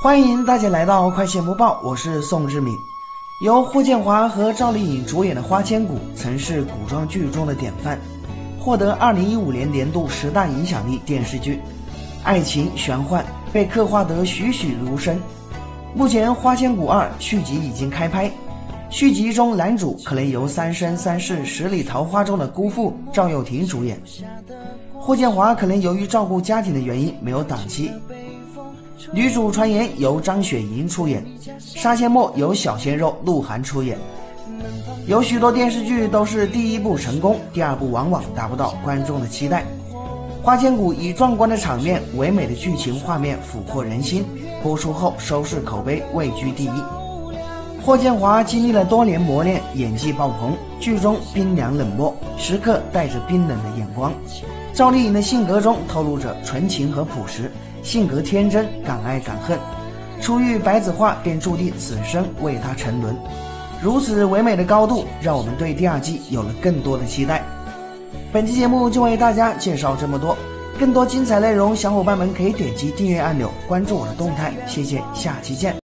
欢迎大家来到快线播报，我是宋志敏。由霍建华和赵丽颖主演的《花千骨》曾是古装剧中的典范，获得2015年年度10大影响力电视剧，爱情玄幻被刻画得栩栩如生。目前《花千骨2》续集已经开拍，续集中男主可能由《三生三世十里桃花》中的姑父赵又廷主演，霍建华可能由于照顾家庭的原因没有档期。女主传言由张雪迎出演，杀阡陌由小鲜肉鹿晗出演。有许多电视剧都是第一部成功，第二部往往达不到观众的期待。花千骨以壮观的场面、唯美的剧情画面俘获人心，播出后收视口碑位居第一。霍建华经历了多年磨练，演技爆棚，剧中冰凉冷漠，时刻带着冰冷的眼光。赵丽颖的性格中透露着纯情和朴实，性格天真，敢爱敢恨，初遇白子画便注定此生为她沉沦。如此唯美的高度，让我们对第二季有了更多的期待。本期节目就为大家介绍这么多，更多精彩内容，小伙伴们可以点击订阅按钮，关注我的动态。谢谢，下期见。